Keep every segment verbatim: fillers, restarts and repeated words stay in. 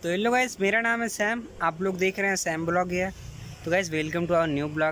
तो hello guys, मेरा नाम है सैम। आप लोग देख रहे हैं सैम ब्लॉग है। तो guys welcome to our new blog.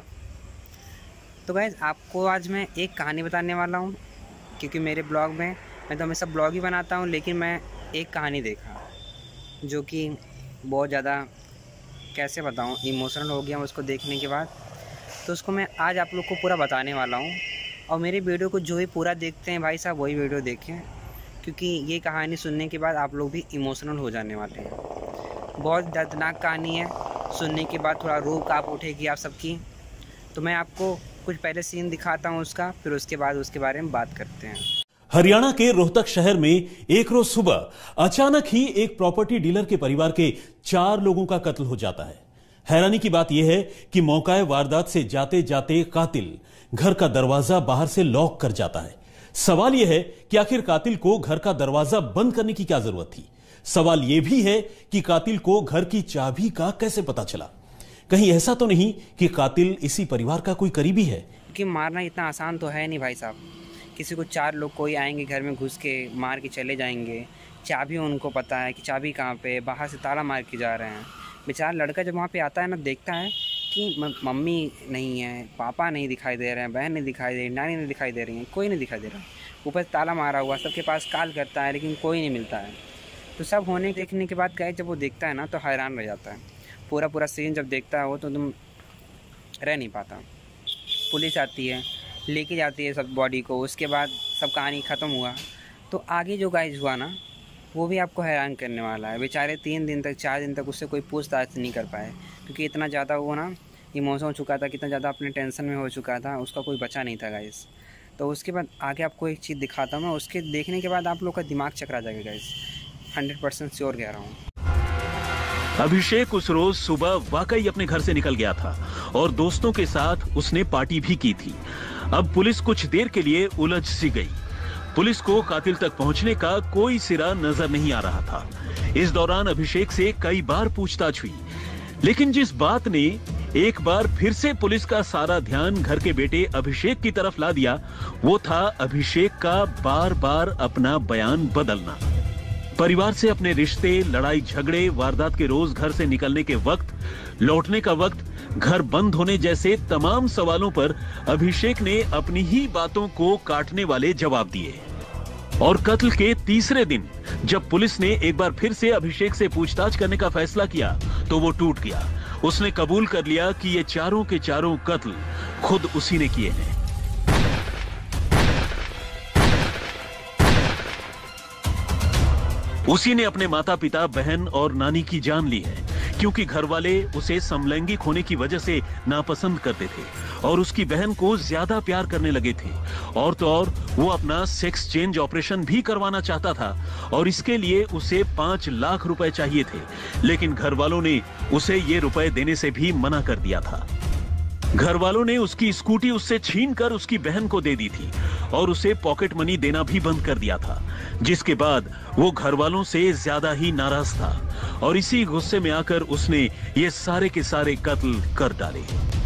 तो गाइस आपको आज मैं एक कहानी बताने वाला हूँ, क्योंकि मेरे ब्लॉग में मैं तो हमेशा ब्लॉग ही बनाता हूँ, लेकिन मैं एक कहानी देखा जो कि बहुत ज़्यादा, कैसे बताऊँ, इमोशनल हो गया उसको देखने के बाद। तो उसको मैं आज आप लोग को पूरा बताने वाला हूँ। और मेरी वीडियो को जो भी पूरा देखते हैं भाई साहब वही वीडियो देखें, क्योंकि ये कहानी सुनने के बाद आप लोग भी इमोशनल हो जाने वाले हैं। बहुत दर्दनाक कहानी है, सुनने के बाद थोड़ा रूह कांप उठेगी आप सबकी। तो मैं आपको कुछ पहले सीन दिखाता हूँ उसका, फिर उसके बाद उसके बारे में बात करते हैं। हरियाणा के रोहतक शहर में एक रोज सुबह अचानक ही एक प्रॉपर्टी डीलर के परिवार के चार लोगों का कत्ल हो जाता है। हैरानी की बात यह है कि मौका वारदात से जाते जाते कातिल घर का दरवाजा बाहर से लॉक कर जाता है। सवाल यह है कि आखिर कातिल को घर का दरवाजा बंद करने की क्या जरूरत थी। सवाल यह भी है कि कातिल को घर की चाबी का कैसे पता चला। कहीं ऐसा तो नहीं कि कातिल इसी परिवार का कोई करीबी है। क्योंकि मारना इतना आसान तो है नहीं भाई साहब। किसी को चार लोग कोई आएंगे घर में घुस के मार के चले जाएंगे, चाबी उनको पता है कि चाबी कहाँ पे, बाहर से ताला मार के जा रहे हैं। बेचारा लड़का जब वहाँ पे आता है ना, देखता है कि मम्मी नहीं है, पापा नहीं दिखाई दे रहे हैं, बहन नहीं दिखाई दे रही, नानी नहीं दिखाई दे रही है, कोई नहीं दिखाई दे रहा। ऊपर ताला मारा हुआ, सबके पास कॉल करता है लेकिन कोई नहीं मिलता है। तो सब होने देखने के बाद गए जब वो देखता है ना तो हैरान रह जाता है। पूरा पूरा सीन जब देखता है वो तो तुम रह नहीं पाता। पुलिस आती है, लेके जाती है सब बॉडी को। उसके बाद सब कहानी ख़त्म हुआ। तो आगे जो गाइस हुआ ना वो भी आपको हैरान करने वाला है। बेचारे तीन दिन तक चार दिन तक उससे कोई पूछताछ नहीं कर पाए, क्योंकि इतना ज़्यादा वो ना इमोशन हो चुका था, कितना ज़्यादा अपने टेंशन में हो चुका था, उसका कोई बचा नहीं था गाइस। तो उसके बाद आगे आपको एक चीज़ दिखाता हूँ मैं, उसके देखने के बाद आप लोग का दिमाग चकरा जाएगा गाइस, हंड्रेड परसेंट श्योर कह रहा हूँ। अभिषेक उस रोज सुबह वाकई अपने घर से निकल गया था और दोस्तों के साथ उसने पार्टी भी की थी। अब पुलिस कुछ देर के लिए उलझ सी गई। पुलिस को कातिल तक पहुंचने का कोई सिरा नजर नहीं आ रहा था। इस दौरान अभिषेक से कई बार पूछताछ हुई, लेकिन जिस बात ने एक बार फिर से पुलिस का सारा ध्यान घर के बेटे अभिषेक की तरफ ला दिया, वो था अभिषेक का बार बार अपना बयान बदलना। परिवार से अपने रिश्ते, लड़ाई झगड़े, वारदात के रोज घर से निकलने के वक्त, लौटने का वक्त, घर बंद होने जैसे तमाम सवालों पर अभिषेक ने अपनी ही बातों को काटने वाले जवाब दिए। और कत्ल के तीसरे दिन जब पुलिस ने एक बार फिर से अभिषेक से पूछताछ करने का फैसला किया तो वो टूट गया। उसने कबूल कर लिया कि ये चारों के चारों कत्ल खुद उसी ने किए हैं। उसी ने अपने माता पिता, बहन और नानी की जान ली है, क्योंकि घर वाले उसे समलैंगिक होने की वजह से नापसंद करते थे और उसकी बहन को ज्यादा प्यार करने लगे थे। और तो और वो अपना सेक्स चेंज ऑपरेशन भी करवाना चाहता था और इसके लिए उसे पांच लाख रुपए चाहिए थे, लेकिन घर वालों ने उसे ये रुपए देने से भी मना कर दिया था। घर वालों ने उसकी स्कूटी उससे छीनकर उसकी बहन को दे दी थी और उसे पॉकेट मनी देना भी बंद कर दिया था, जिसके बाद वो घर वालों से ज्यादा ही नाराज था और इसी गुस्से में आकर उसने ये सारे के सारे कत्ल कर डाले।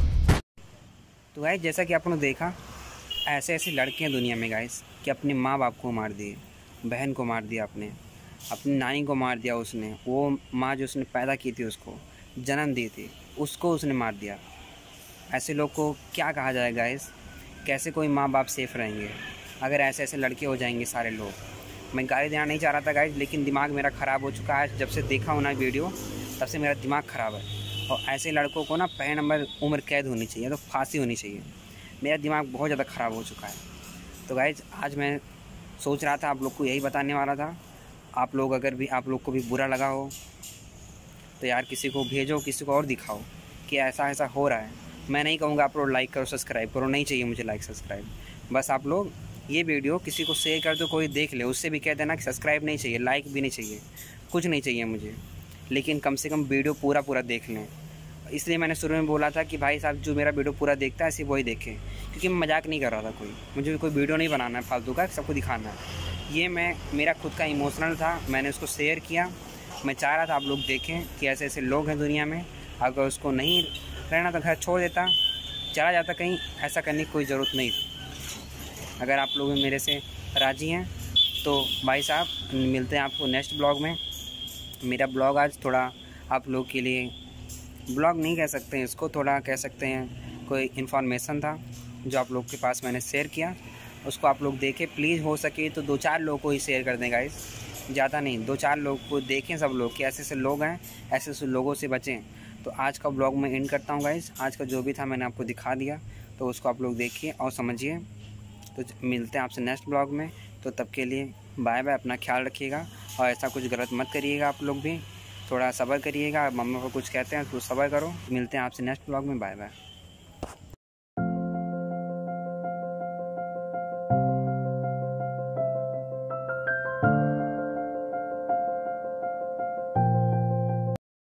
तो गाइस जैसा कि आपने देखा, ऐसे ऐसे लड़के हैं दुनिया में गाइस कि अपने माँ बाप को मार दिए, बहन को मार दिया, आपने अपनी नानी को मार दिया, उसने वो माँ जो उसने पैदा की थी, उसको जन्म दी थी, उसको उसने मार दिया। ऐसे लोग को क्या कहा जाए गाइस? कैसे कोई माँ बाप सेफ रहेंगे अगर ऐसे ऐसे लड़के हो जाएंगे सारे लोग। मैं गाली देना नहीं चाह रहा था गाइस, लेकिन दिमाग मेरा ख़राब हो चुका है। जब से देखा हूँ ना वीडियो, तब से मेरा दिमाग ख़राब है। और ऐसे लड़कों को ना पहले नंबर उम्र कैद होनी चाहिए, तो फांसी होनी चाहिए। मेरा दिमाग बहुत ज़्यादा ख़राब हो चुका है। तो गाइस आज मैं सोच रहा था आप लोग को यही बताने वाला था। आप लोग अगर भी आप लोग को भी बुरा लगा हो तो यार किसी को भेजो, किसी को और दिखाओ कि ऐसा ऐसा हो रहा है। मैं नहीं कहूँगा आप लोग लाइक करो, सब्सक्राइब करो, नहीं चाहिए मुझे लाइक सब्सक्राइब। बस आप लोग ये वीडियो किसी को शेयर कर दो, कोई देख ले, उससे भी कह देना कि सब्सक्राइब नहीं चाहिए, लाइक भी नहीं चाहिए, कुछ नहीं चाहिए मुझे, लेकिन कम से कम वीडियो पूरा पूरा देख लें। इसलिए मैंने शुरू में बोला था कि भाई साहब जो मेरा वीडियो पूरा देखता है सिर्फ वही देखे, क्योंकि मैं मजाक नहीं कर रहा था। कोई मुझे कोई वीडियो नहीं बनाना है फालतू का, सबको दिखाना है। ये मैं मेरा खुद का इमोशनल था, मैंने उसको शेयर किया। मैं चाह रहा था आप लोग देखें कि ऐसे ऐसे लोग हैं दुनिया में। अगर उसको नहीं रहना तो घर छोड़ देता, चला जाता कहीं, ऐसा करने की कोई ज़रूरत नहीं थी। अगर आप लोग मेरे से राज़ी हैं तो भाई साहब मिलते हैं आपको नेक्स्ट ब्लॉग में। मेरा ब्लॉग आज थोड़ा आप लोग के लिए, ब्लॉग नहीं कह सकते हैं इसको, थोड़ा कह सकते हैं कोई इन्फॉर्मेशन था जो आप लोग के पास मैंने शेयर किया, उसको आप लोग देखें। प्लीज़ हो सके तो दो चार लोग को ही शेयर कर दें गाइस, ज़्यादा नहीं, दो चार लोग को देखें सब लोग कि ऐसे ऐसे लोग हैं, ऐसे ऐसे लोगों से बचें। तो आज का ब्लॉग मैं एंड करता हूँ गाइस। आज का जो भी था मैंने आपको दिखा दिया, तो उसको आप लोग देखिए और समझिए। तो मिलते हैं आपसे नेक्स्ट ब्लॉग में, तो तब के लिए बाय बाय। अपना ख्याल रखिएगा और ऐसा कुछ गलत मत करिएगा। आप लोग भी थोड़ा सब्र करिएगा, मम्मी को कुछ कहते हैं तो सब्र करो। मिलते हैं आपसे नेक्स्ट ब्लॉग में, बाय बाय।